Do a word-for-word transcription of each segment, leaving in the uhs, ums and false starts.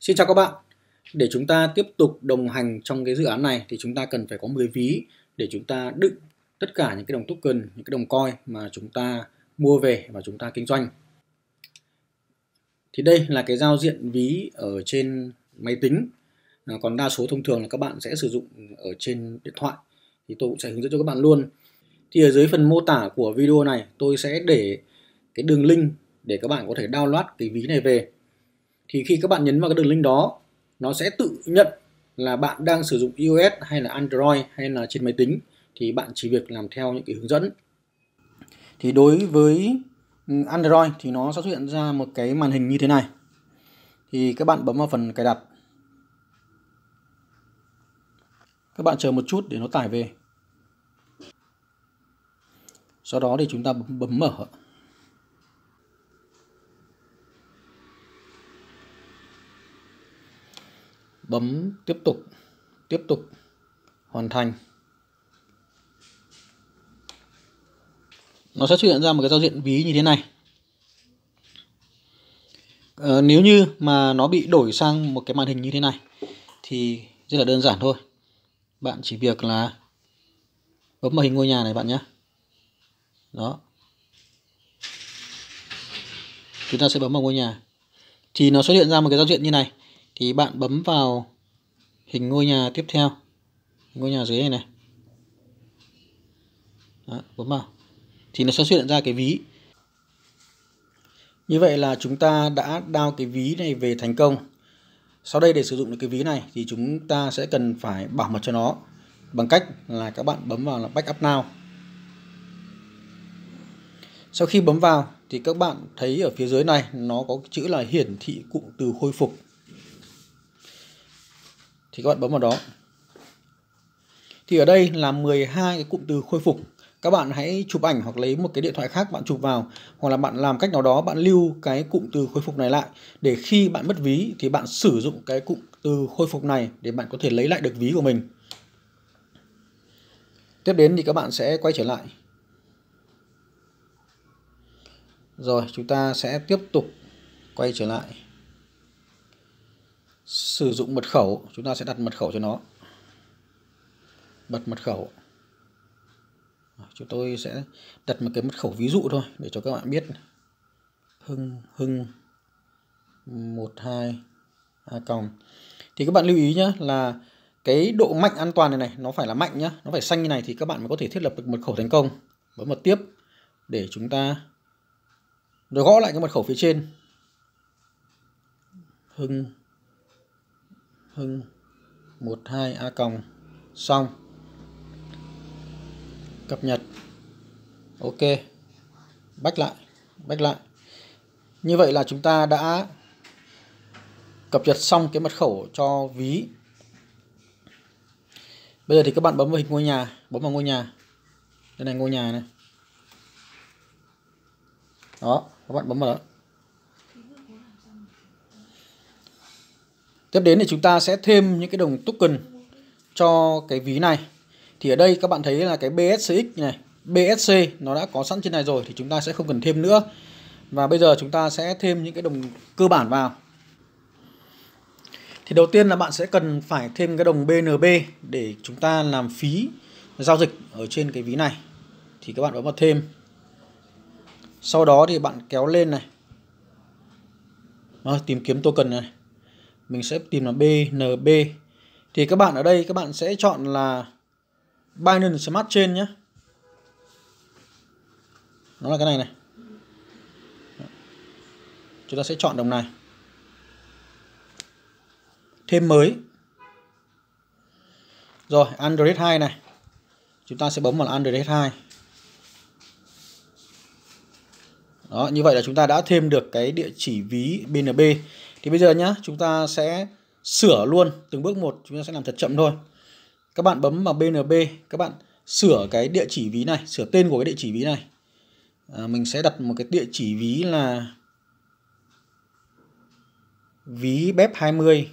Xin chào các bạn. Để chúng ta tiếp tục đồng hành trong cái dự án này thì chúng ta cần phải có mười ví để chúng ta đựng tất cả những cái đồng token, những cái đồng coin mà chúng ta mua về và chúng ta kinh doanh. Thì đây là cái giao diện ví ở trên máy tính. Còn đa số thông thường là các bạn sẽ sử dụng ở trên điện thoại. Thì tôi cũng sẽ hướng dẫn cho các bạn luôn. Thì ở dưới phần mô tả của video này tôi sẽ để cái đường link để các bạn có thể download cái ví này về. Thì khi các bạn nhấn vào cái đường link đó, nó sẽ tự nhận là bạn đang sử dụng iOS hay là Android hay là trên máy tính, thì bạn chỉ việc làm theo những cái hướng dẫn. Thì đối với Android thì nó sẽ xuất hiện ra một cái màn hình như thế này. Thì các bạn bấm vào phần cài đặt. Các bạn chờ một chút để nó tải về. Sau đó thì chúng ta bấm, bấm mở. Bấm tiếp tục, tiếp tục, hoàn thành. Nó sẽ xuất hiện ra một cái giao diện ví như thế này. Ờ, nếu như mà nó bị đổi sang một cái màn hình như thế này thì rất là đơn giản thôi. Bạn chỉ việc là bấm vào hình ngôi nhà này bạn nhé. Đó. Chúng ta sẽ bấm vào ngôi nhà. Thì nó xuất hiện ra một cái giao diện như này. Thì bạn bấm vào hình ngôi nhà tiếp theo. Ngôi nhà dưới này này. Đó, bấm vào. Thì nó sẽ xuất hiện ra cái ví. Như vậy là chúng ta đã download cái ví này về thành công. Sau đây để sử dụng được cái ví này thì chúng ta sẽ cần phải bảo mật cho nó bằng cách là các bạn bấm vào là Backup Now. Sau khi bấm vào thì các bạn thấy ở phía dưới này nó có chữ là hiển thị cụm từ khôi phục. Thì các bạn bấm vào đó. Thì ở đây là mười hai cái cụm từ khôi phục. Các bạn hãy chụp ảnh hoặc lấy một cái điện thoại khác bạn chụp vào, hoặc là bạn làm cách nào đó bạn lưu cái cụm từ khôi phục này lại, để khi bạn mất ví thì bạn sử dụng cái cụm từ khôi phục này để bạn có thể lấy lại được ví của mình. Tiếp đến thì các bạn sẽ quay trở lại. Rồi chúng ta sẽ tiếp tục quay trở lại. Sử dụng mật khẩu, chúng ta sẽ đặt mật khẩu cho nó. Bật mật khẩu. Chúng tôi sẽ đặt một cái mật khẩu ví dụ thôi để cho các bạn biết. Hưng Hưng một hai a còng. Thì các bạn lưu ý nhé là cái độ mạnh an toàn này này nó phải là mạnh nhá, nó phải xanh như này thì các bạn mới có thể thiết lập được mật khẩu thành công. Bấm vào tiếp để chúng ta rồi gõ lại cái mật khẩu phía trên. Hưng Hưng một hai a còng. Xong. Cập nhật. Ok. Back lại, back lại. Như vậy là chúng ta đã cập nhật xong cái mật khẩu cho ví. Bây giờ thì các bạn bấm vào hình ngôi nhà, bấm vào ngôi nhà. Đây này, ngôi nhà này. Đó, các bạn bấm vào đó. Tiếp đến thì chúng ta sẽ thêm những cái đồng token cho cái ví này. Thì ở đây các bạn thấy là cái bê ét xê ích này, bê ét xê nó đã có sẵn trên này rồi thì chúng ta sẽ không cần thêm nữa. Và bây giờ chúng ta sẽ thêm những cái đồng cơ bản vào. Thì đầu tiên là bạn sẽ cần phải thêm cái đồng bê en bê để chúng ta làm phí giao dịch ở trên cái ví này. Thì các bạn bấm vào thêm. Sau đó thì bạn kéo lên này. Đó, tìm kiếm token này. Mình sẽ tìm là bê en bê. Thì các bạn ở đây các bạn sẽ chọn là Binance Smart Chain nhé. Nó là cái này này. Chúng ta sẽ chọn đồng này. Thêm mới. Rồi, Android hai này. Chúng ta sẽ bấm vào Android hai. Đó, như vậy là chúng ta đã thêm được cái địa chỉ ví bê en bê. Thì bây giờ nhá, chúng ta sẽ sửa luôn từng bước một, chúng ta sẽ làm thật chậm thôi. Các bạn bấm vào bê en bê, các bạn sửa cái địa chỉ ví này, sửa tên của cái địa chỉ ví này. À, mình sẽ đặt một cái địa chỉ ví là ví bép hai mươi.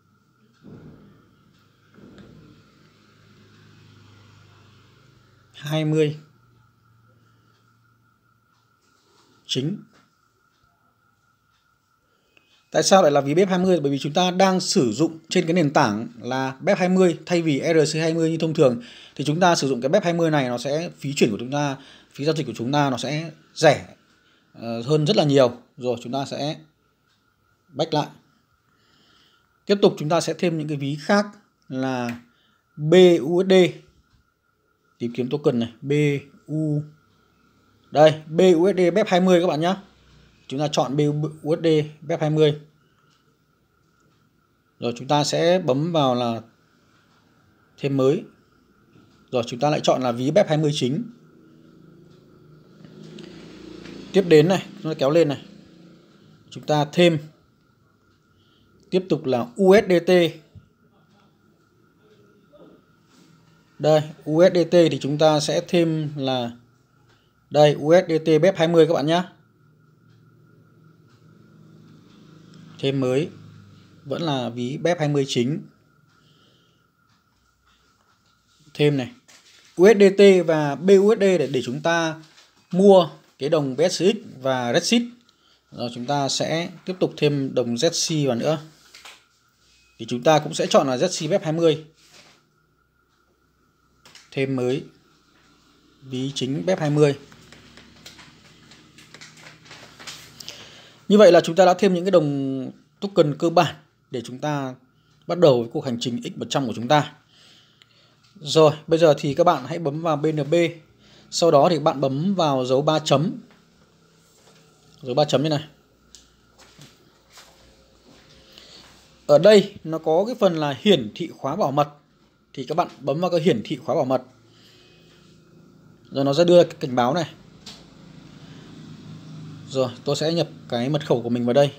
hai mươi chính. Tại sao lại là ví B E P hai mươi? Bởi vì chúng ta đang sử dụng trên cái nền tảng là B E P hai mươi thay vì R C hai mươi như thông thường. Thì chúng ta sử dụng cái B E P hai mươi này, nó sẽ phí chuyển của chúng ta, phí giao dịch của chúng ta nó sẽ rẻ hơn rất là nhiều. Rồi chúng ta sẽ back lại. Tiếp tục chúng ta sẽ thêm những cái ví khác là B U S D. Tìm kiếm token này, B U đây, B U S D B E P hai mươi các bạn nhé. Chúng ta chọn B U S D B E P hai mươi. Rồi chúng ta sẽ bấm vào là thêm mới. Rồi chúng ta lại chọn là ví B E P hai mươi chính. Tiếp đến này, chúng ta kéo lên này. Chúng ta thêm. Tiếp tục là U S D T. Đây, U S D T thì chúng ta sẽ thêm là đây, U S D T B E P hai mươi các bạn nhé. Thêm mới. Vẫn là ví B E P hai mươi chính. Thêm này. U S D T và B U S D để, để chúng ta mua cái đồng B S X và R E D S I T. Rồi chúng ta sẽ tiếp tục thêm đồng Z C vào nữa. Thì chúng ta cũng sẽ chọn là Z C B E P hai mươi. Thêm mới. Ví chính B E P hai mươi. Như vậy là chúng ta đã thêm những cái đồng token cơ bản để chúng ta bắt đầu với cuộc hành trình X một trăm của chúng ta. Rồi, bây giờ thì các bạn hãy bấm vào B N B. Sau đó thì bạn bấm vào dấu ba chấm. Dấu ba chấm như này. Ở đây nó có cái phần là hiển thị khóa bảo mật. Thì các bạn bấm vào cái hiển thị khóa bảo mật. Rồi nó sẽ đưa cái cảnh báo này. Rồi, tôi sẽ nhập cái mật khẩu của mình vào đây.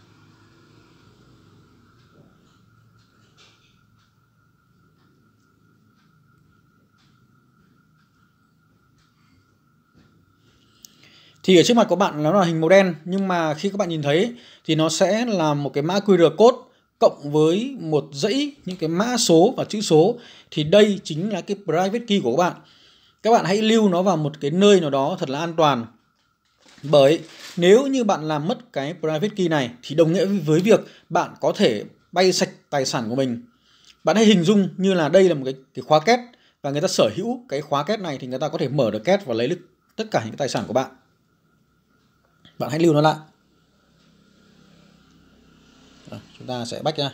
Thì ở trước mặt của bạn nó là hình màu đen, nhưng mà khi các bạn nhìn thấy thì nó sẽ là một cái mã Q R code cộng với một dãy những cái mã số và chữ số. Thì đây chính là cái private key của các bạn. Các bạn hãy lưu nó vào một cái nơi nào đó thật là an toàn. Bởi nếu như bạn làm mất cái private key này thì đồng nghĩa với việc bạn có thể bay sạch tài sản của mình. Bạn hãy hình dung như là đây là một cái, cái khóa két và người ta sở hữu cái khóa két này thì người ta có thể mở được két và lấy được tất cả những cái tài sản của bạn. Bạn hãy lưu nó lại. Rồi, chúng ta sẽ back ra.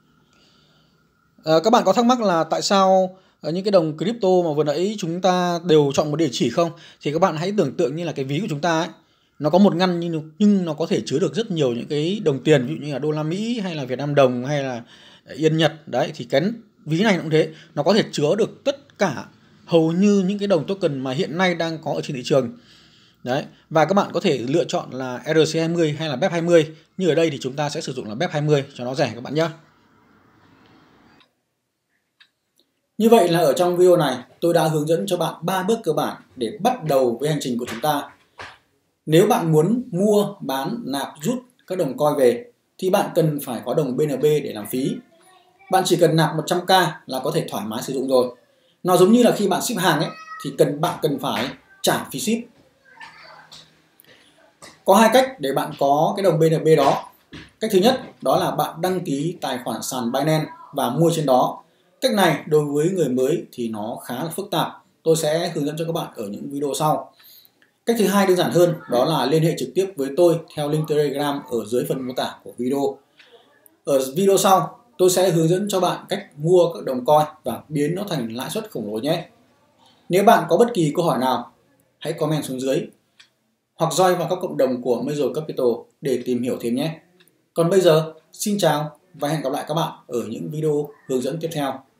À, các bạn có thắc mắc là tại sao những cái đồng crypto mà vừa nãy chúng ta đều chọn một địa chỉ không? Thì các bạn hãy tưởng tượng như là cái ví của chúng ta ấy, nó có một ngăn nhưng, nhưng nó có thể chứa được rất nhiều những cái đồng tiền, ví dụ như là đô la Mỹ hay là Việt Nam đồng hay là Yên Nhật. Đấy, thì cái ví này cũng thế, nó có thể chứa được tất cả hầu như những cái đồng token mà hiện nay đang có ở trên thị trường. Đấy, và các bạn có thể lựa chọn là R C hai mươi hay là B E P hai mươi. Như ở đây thì chúng ta sẽ sử dụng là B E P hai mươi cho nó rẻ các bạn nhé. Như vậy là ở trong video này tôi đã hướng dẫn cho bạn ba bước cơ bản để bắt đầu với hành trình của chúng ta. Nếu bạn muốn mua, bán, nạp, rút các đồng coin về thì bạn cần phải có đồng B N B để làm phí. Bạn chỉ cần nạp một trăm k là có thể thoải mái sử dụng rồi. Nó giống như là khi bạn ship hàng ấy thì cần bạn cần phải trả phí ship. Có hai cách để bạn có cái đồng B N B đó. Cách thứ nhất đó là bạn đăng ký tài khoản sàn Binance và mua trên đó. Cách này đối với người mới thì nó khá là phức tạp. Tôi sẽ hướng dẫn cho các bạn ở những video sau. Cách thứ hai đơn giản hơn đó là liên hệ trực tiếp với tôi theo link Telegram ở dưới phần mô tả của video. Ở video sau tôi sẽ hướng dẫn cho bạn cách mua các đồng coin và biến nó thành lãi suất khổng lồ nhé. Nếu bạn có bất kỳ câu hỏi nào hãy comment xuống dưới hoặc join vào các cộng đồng của Major Capital để tìm hiểu thêm nhé. Còn bây giờ xin chào và hẹn gặp lại các bạn ở những video hướng dẫn tiếp theo.